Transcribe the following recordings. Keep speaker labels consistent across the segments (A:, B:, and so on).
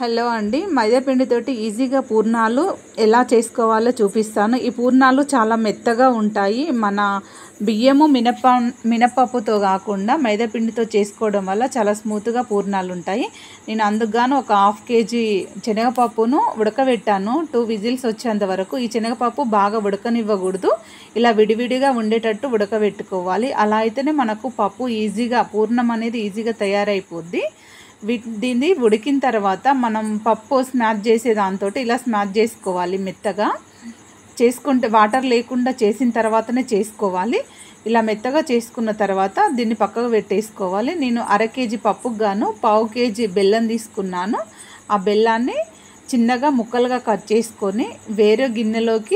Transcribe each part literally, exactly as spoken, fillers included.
A: Hello అండి, మైదా పిండితోటి ఈజీగా పూర్ణాలు ఎలా చేసుకోవాలో చూపిస్తాను. ఈ పూర్ణాలు చాలా మెత్తగా ఉంటాయి. మన బియ్యము మినప మినపప్పుతో కాకుండా మైదా పిండితో చేసుకోవడం వల్ల చాలా స్మూత్గా పూర్ణాలు ఉంటాయి. నేను అందుకుగాను ఒక హాఫ్ కేజీ శనగపప్పును ఉడకబెట్టాను. టూ విజిల్స్ వచ్చేంత వరకు. ఈ శనగపప్పు బాగా ఉడకనివ్వకూడదు, ఇలా విడివిడిగా ఉండేటట్టు ఉడకబెట్టుకోవాలి. అలా అయితేనే మనకు పప్పు ఈజీగా పూర్ణం అనేది ఈజీగా తయారైపోద్ది. దీన్ని ఉడికిన తర్వాత మనం పప్పు స్మాష్ చేసే దాంతో ఇలా స్మాష్ చేసుకోవాలి. మెత్తగా చేసుకుంటే వాటర్ లేకుండా చేసిన తర్వాతనే చేసుకోవాలి. ఇలా మెత్తగా చేసుకున్న తర్వాత దీన్ని పక్కకు పెట్టేసుకోవాలి. నేను అర కేజీ పప్పుకు గాను పావు కేజీ బెల్లం తీసుకున్నాను. ఆ బెల్లాన్ని చిన్నగా ముక్కలుగా కట్ చేసుకొని వేరే గిన్నెలోకి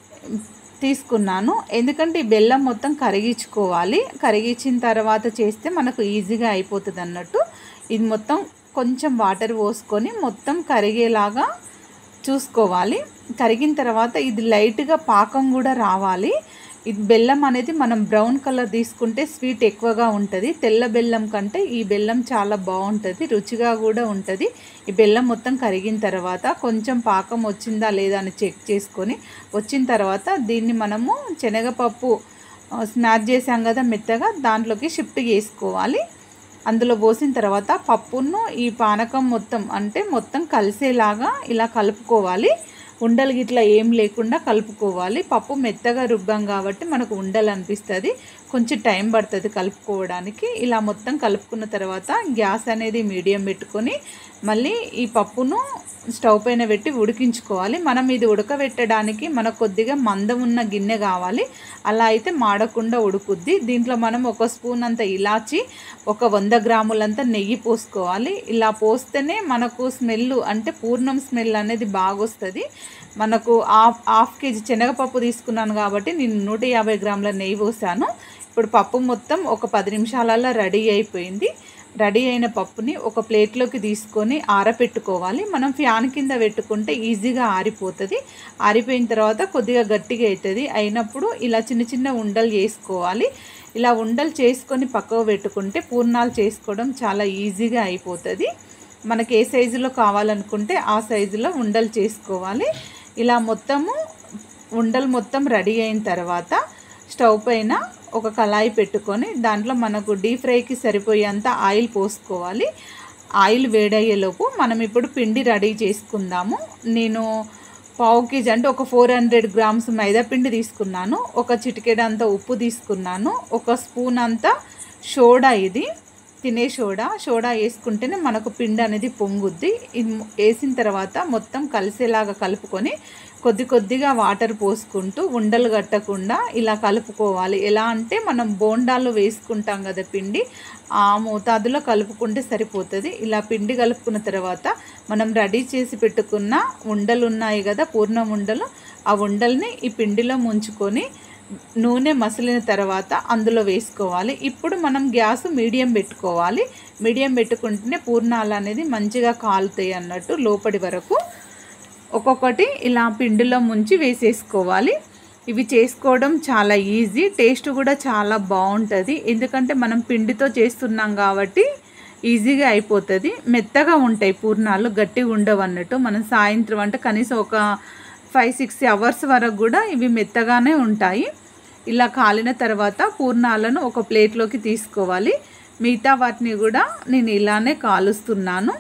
A: తీసుకున్నాను. ఎందుకంటే ఈ బెల్లం మొత్తం కరిగించుకోవాలి. కరిగించిన తర్వాత చేస్తే మనకు ఈజీగా అయిపోతుంది అన్నట్టు. ఇది మొత్తం కొంచెం వాటర్ పోసుకొని మొత్తం కరిగేలాగా చూసుకోవాలి. కరిగిన తర్వాత ఇది లైట్గా పాకం కూడా రావాలి. ఇది బెల్లం అనేది మనం బ్రౌన్ కలర్ తీసుకుంటే స్వీట్ ఎక్కువగా ఉంటుంది. తెల్ల బెల్లం కంటే ఈ బెల్లం చాలా బాగుంటుంది, రుచిగా కూడా ఉంటుంది. ఈ బెల్లం మొత్తం కరిగిన తర్వాత కొంచెం పాకం వచ్చిందా లేదా అని చెక్ చేసుకొని వచ్చిన తర్వాత దీన్ని మనము శనగపప్పు స్మాష్ చేసాం కదా మెత్తగా, దాంట్లోకి షిఫ్ట్ చేసుకోవాలి. అందులో పోసిన తర్వాత పప్పును ఈ పానకం మొత్తం అంటే మొత్తం కలిసేలాగా ఇలా కలుపుకోవాలి. ఉండలు గిట్లా ఏం లేకుండా కలుపుకోవాలి. పప్పు మెత్తగా రుబ్బాం కాబట్టి మనకు ఉండలు అనిపిస్తుంది, కొంచెం టైం పడుతుంది కలుపుకోవడానికి. ఇలా మొత్తం కలుపుకున్న తర్వాత గ్యాస్ అనేది మీడియం పెట్టుకొని మళ్ళీ ఈ పప్పును స్టవ్ పైన పెట్టి ఉడికించుకోవాలి. మనం ఇది ఉడకబెట్టడానికి మనకు కొద్దిగా మందం ఉన్న గిన్నె కావాలి. అలా అయితే మాడకుండా ఉడుకుద్ది. దీంట్లో మనం ఒక స్పూన్ అంత ఇలాచి, ఒక వంద గ్రాములంతా నెయ్యి పోసుకోవాలి. ఇలా పోస్తేనే మనకు స్మెల్ అంటే పూర్ణం స్మెల్ అనేది బాగా వస్తుంది. మనకు హాఫ్ హాఫ్ కేజీ శనగపప్పు తీసుకున్నాను కాబట్టి నేను నూట యాభై గ్రాముల నెయ్యి పోసాను. ఇప్పుడు పప్పు మొత్తం ఒక పది నిమిషాలలో రెడీ అయిపోయింది. రెడీ అయిన పప్పుని ఒక ప్లేట్లోకి తీసుకొని ఆరపెట్టుకోవాలి. మనం ఫ్యాన్ కింద పెట్టుకుంటే ఈజీగా ఆరిపోతుంది. ఆరిపోయిన తర్వాత కొద్దిగా గట్టిగా అవుతుంది. అయినప్పుడు ఇలా చిన్న చిన్న ఉండలు చేసుకోవాలి. ఇలా ఉండలు చేసుకొని పక్కకు పెట్టుకుంటే పూర్ణాలు చేసుకోవడం చాలా ఈజీగా అయిపోతుంది. మనకి ఏ సైజులో కావాలనుకుంటే ఆ సైజులో ఉండలు చేసుకోవాలి. ఇలా మొత్తము ఉండలు మొత్తం రెడీ అయిన తర్వాత స్టవ్ పైన ఒక కళాయి పెట్టుకొని దాంట్లో మనకు డీప్ ఫ్రైకి సరిపోయేంత ఆయిల్ పోసుకోవాలి. ఆయిల్ వేడయ్యేలోపు మనం ఇప్పుడు పిండి రెడీ చేసుకుందాము. నేను పావు కేజీ అంటే ఒక ఫోర్ హండ్రెడ్ గ్రామ్స్ మైదా పిండి తీసుకున్నాను. ఒక చిటికెడ అంత ఉప్పు తీసుకున్నాను. ఒక స్పూన్ అంతా సోడా, ఇది తినే సోడా సోడా వేసుకుంటేనే మనకు పిండి అనేది పొంగుద్ది. ఇది వేసిన తర్వాత మొత్తం కలిసేలాగా కలుపుకొని కొద్ది కొద్దిగా వాటర్ పోసుకుంటూ ఉండలు కట్టకుండా ఇలా కలుపుకోవాలి. ఎలా అంటే మనం బోండాలు వేసుకుంటాం కదా పిండి, ఆ మోతాదులో కలుపుకుంటే సరిపోతుంది. ఇలా పిండి కలుపుకున్న తర్వాత మనం రెడీ చేసి పెట్టుకున్న ఉండలు ఉన్నాయి కదా, పూర్ణం ఉండలు, ఆ ఉండల్ని ఈ పిండిలో ముంచుకొని నూనె మసిలిన తర్వాత అందులో వేసుకోవాలి. ఇప్పుడు మనం గ్యాస్ మీడియం పెట్టుకోవాలి. మీడియం పెట్టుకుంటేనే పూర్ణాలు అనేది మంచిగా కాలుతాయి అన్నట్టు లోపటి వరకు. ఒక్కొక్కటి ఇలా పిండిలో ముంచి వేసేసుకోవాలి. ఇవి చేసుకోవడం చాలా ఈజీ, టేస్ట్ కూడా చాలా బాగుంటుంది. ఎందుకంటే మనం పిండితో చేస్తున్నాం కాబట్టి ఈజీగా అయిపోతుంది. మెత్తగా ఉంటాయి పూర్ణాలు, గట్టిగా ఉండవు అన్నట్టు. మనం సాయంత్రం అంటే కనీసం ఒక ఫైవ్ సిక్స్ అవర్స్ వరకు కూడా ఇవి మెత్తగానే ఉంటాయి. ఇలా కాలిన తర్వాత పూర్ణాలను ఒక ప్లేట్లోకి తీసుకోవాలి. మిగతా వాటిని కూడా నేను ఇలానే కాలుస్తున్నాను.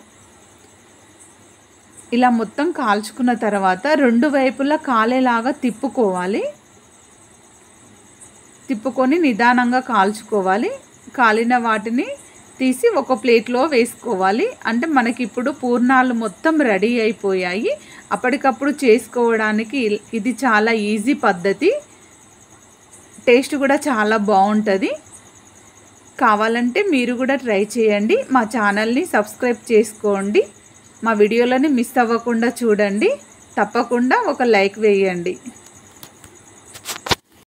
A: ఇలా మొత్తం కాల్చుకున్న తర్వాత రెండు వైపులా కాలేలాగా తిప్పుకోవాలి. తిప్పుకొని నిదానంగా కాల్చుకోవాలి. కాలిన వాటిని తీసి ఒక ప్లేట్లో వేసుకోవాలి. అంటే మనకి ఇప్పుడు పూర్ణాలు మొత్తం రెడీ అయిపోయాయి. అప్పటికప్పుడు చేసుకోవడానికి ఇది చాలా ఈజీ పద్ధతి. టేస్ట్ కూడా చాలా బాగుంటుంది. కావాలంటే మీరు కూడా ట్రై చేయండి. మా ఛానల్ని సబ్స్క్రైబ్ చేసుకోండి. మా వీడియోలని మిస్ అవ్వకుండా చూడండి. తప్పకుండా ఒక లైక్ వేయండి.